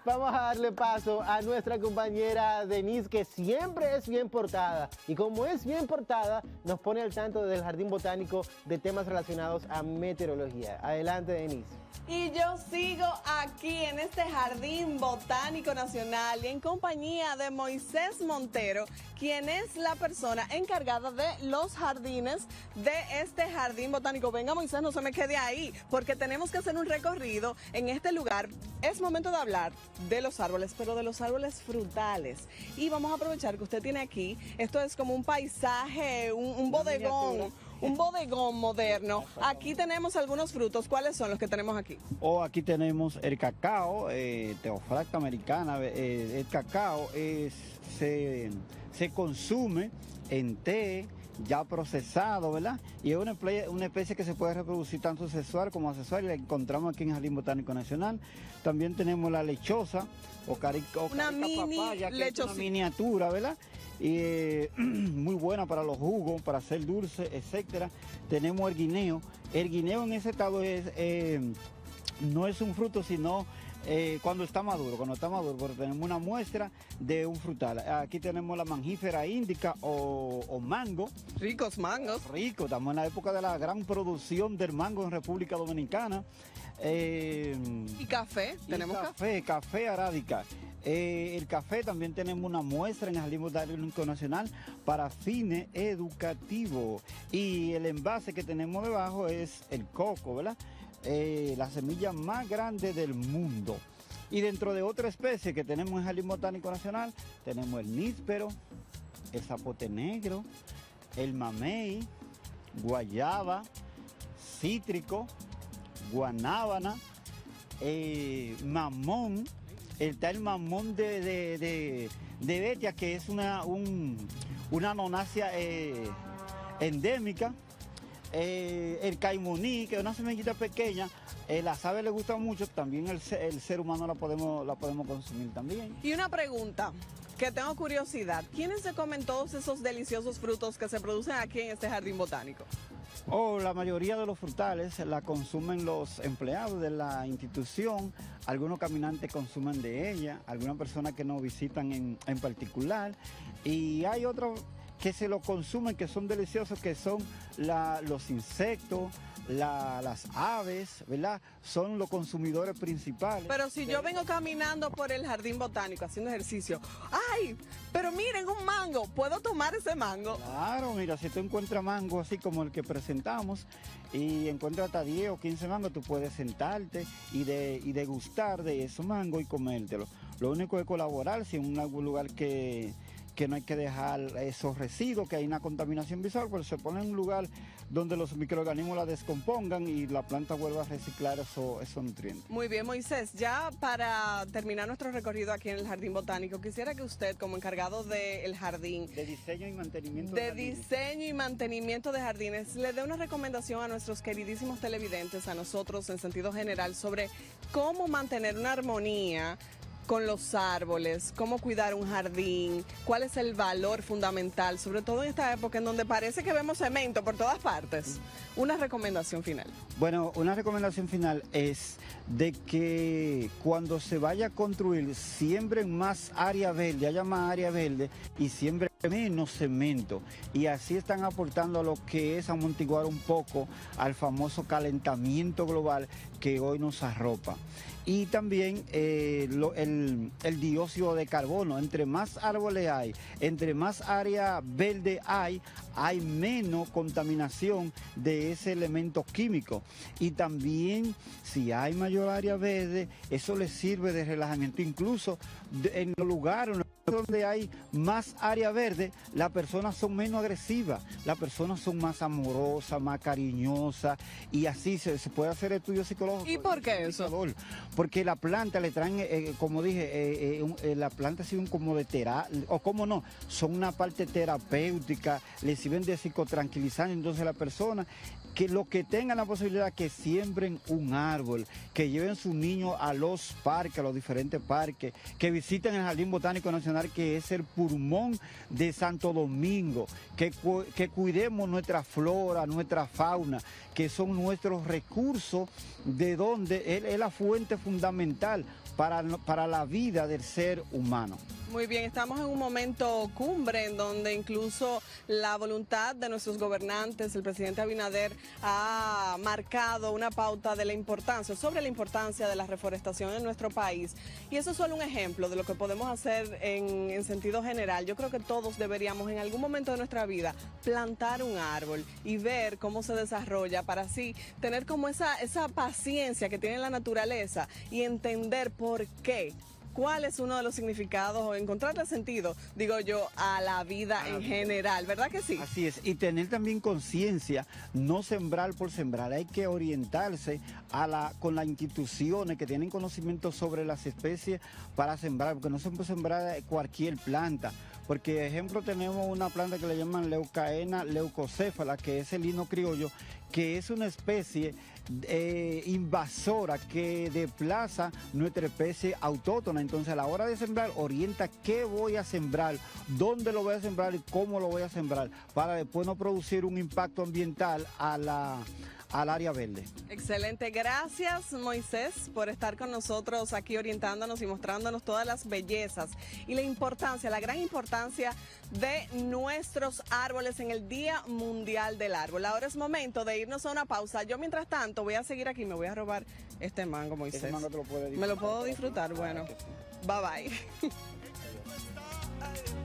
Vamos a darle paso a nuestra compañera Denise, que siempre es bien portada. Y como es bien portada, nos pone al tanto del Jardín Botánico de temas relacionados a meteorología. Adelante, Denise. Y yo sigo aquí en este Jardín Botánico Nacional y en compañía de Moisés Montero, quien es la persona encargada de los jardines de este Jardín Botánico. Venga, Moisés, no se me quede ahí, porque tenemos que hacer un recorrido en este lugar. Es momento de hablar de los árboles, pero de los árboles frutales. Y vamos a aprovechar que usted tiene aquí, esto es como un paisaje, un bodegón. Un bodegón moderno. Aquí tenemos algunos frutos. ¿Cuáles son los que tenemos aquí? Aquí tenemos el cacao, Teofracta americana. El cacao se consume en té, ya procesado, ¿verdad? Y es una especie que se puede reproducir tanto sexual como asexual, y la encontramos aquí en el Jardín Botánico Nacional. También tenemos la lechosa o carica papaya, que es una miniatura, ¿verdad? Y muy buena para los jugos, para hacer dulce, etcétera. Tenemos el guineo. El guineo en ese estado no es un fruto, sino cuando está maduro, porque tenemos una muestra de un frutal. Aquí tenemos la mangífera índica o mango. Ricos mangos. Rico, estamos en la época de la gran producción del mango en República Dominicana. ¿Y café? ¿Tenemos café arábica. El café también tenemos una muestra en el Jardín Botánico Nacional para fines educativos. Y el envase que tenemos debajo es el coco, ¿verdad? La semilla más grande del mundo. Y dentro de otra especie que tenemos en el Jardín Botánico Nacional, tenemos el níspero, el zapote negro, el mamey, guayaba, cítrico, guanábana, mamón. Está el mamón de Betia, que es una nonácea endémica. El caimoní, que es una semillita pequeña. Las aves les gustan mucho, también el ser humano la podemos consumir también. Y una pregunta, que tengo curiosidad. ¿Quiénes se comen todos esos deliciosos frutos que se producen aquí en este Jardín Botánico? La mayoría de los frutales la consumen los empleados de la institución, algunos caminantes consumen de ella, algunas personas que nos visitan en particular, y hay otros que se lo consumen, que son deliciosos, que son los insectos, las aves, ¿verdad? Son los consumidores principales. Pero si yo vengo caminando por el Jardín Botánico haciendo ejercicio, ¡ay! Pero miren, un mango, ¿puedo tomar ese mango? Claro, mira, si tú encuentras mango así como el que presentamos y encuentras hasta 10 o 15 mangos, tú puedes sentarte y degustar de esos mangos y comértelo. Lo único es colaborar si en algún lugar que no hay que dejar esos residuos, que hay una contaminación visual, pues se pone en un lugar donde los microorganismos la descompongan y la planta vuelva a reciclar esos nutrientes. Muy bien, Moisés, ya para terminar nuestro recorrido aquí en el Jardín Botánico, quisiera que usted, como encargado del jardín, de diseño y mantenimiento de jardines, le dé una recomendación a nuestros queridísimos televidentes, a nosotros en sentido general, sobre cómo mantener una armonía con los árboles, cómo cuidar un jardín, cuál es el valor fundamental, sobre todo en esta época en donde parece que vemos cemento por todas partes. Una recomendación final. Bueno, una recomendación final es de que cuando se vaya a construir, siembren más área verde, haya más área verde y siembren menos cemento. Y así están aportando a lo que es amortiguar un poco al famoso calentamiento global que hoy nos arropa. Y también el dióxido de carbono. Entre más árboles hay, entre más área verde hay menos contaminación de ese elemento químico. Y también, si hay mayor área verde, eso les sirve de relajamiento. Incluso en los lugares donde hay más área verde, las personas son menos agresivas, las personas son más amorosas, más cariñosas, y así se puede hacer estudios psicológicos. ¿Y por qué eso? Porque la planta le traen, como dije, la planta sirven como de terapia, o como no, son una parte terapéutica, le sirven de psicotranquilizante. Entonces la persona, que lo que tengan la posibilidad, que siembren un árbol, que lleven sus niños a los parques, a los diferentes parques, que visiten el Jardín Botánico Nacional, que es el pulmón de Santo Domingo, que cuidemos nuestra flora, nuestra fauna, que son nuestros recursos, de donde es la fuente fundamental para la vida del ser humano. Muy bien, estamos en un momento cumbre en donde incluso la voluntad de nuestros gobernantes, el presidente Abinader, ha marcado una pauta de la importancia, sobre la importancia de la reforestación en nuestro país. Y eso es solo un ejemplo de lo que podemos hacer en sentido general. Yo creo que todos deberíamos en algún momento de nuestra vida plantar un árbol y ver cómo se desarrolla para así tener como esa paciencia que tiene la naturaleza y entender por qué. ¿Cuál es uno de los significados o encontrarle sentido, digo yo, a la vida en general? ¿Verdad que sí? Así es, y tener también conciencia, no sembrar por sembrar, hay que orientarse con las instituciones que tienen conocimiento sobre las especies para sembrar, porque no se puede sembrar cualquier planta. Porque, ejemplo, tenemos una planta que le llaman Leucaena leucocéfala, que es el lino criollo, que es una especie invasora que desplaza nuestra especie autóctona. Entonces, a la hora de sembrar, orienta qué voy a sembrar, dónde lo voy a sembrar y cómo lo voy a sembrar, para después no producir un impacto ambiental al área verde. Excelente, gracias Moisés por estar con nosotros aquí orientándonos y mostrándonos todas las bellezas y la importancia, la gran importancia de nuestros árboles en el Día Mundial del Árbol. Ahora es momento de irnos a una pausa. Yo mientras tanto voy a seguir aquí, me voy a robar este mango, Moisés. Ese mango te lo puedes disfrutar. ¿Me lo puedo disfrutar? Bueno, bye bye.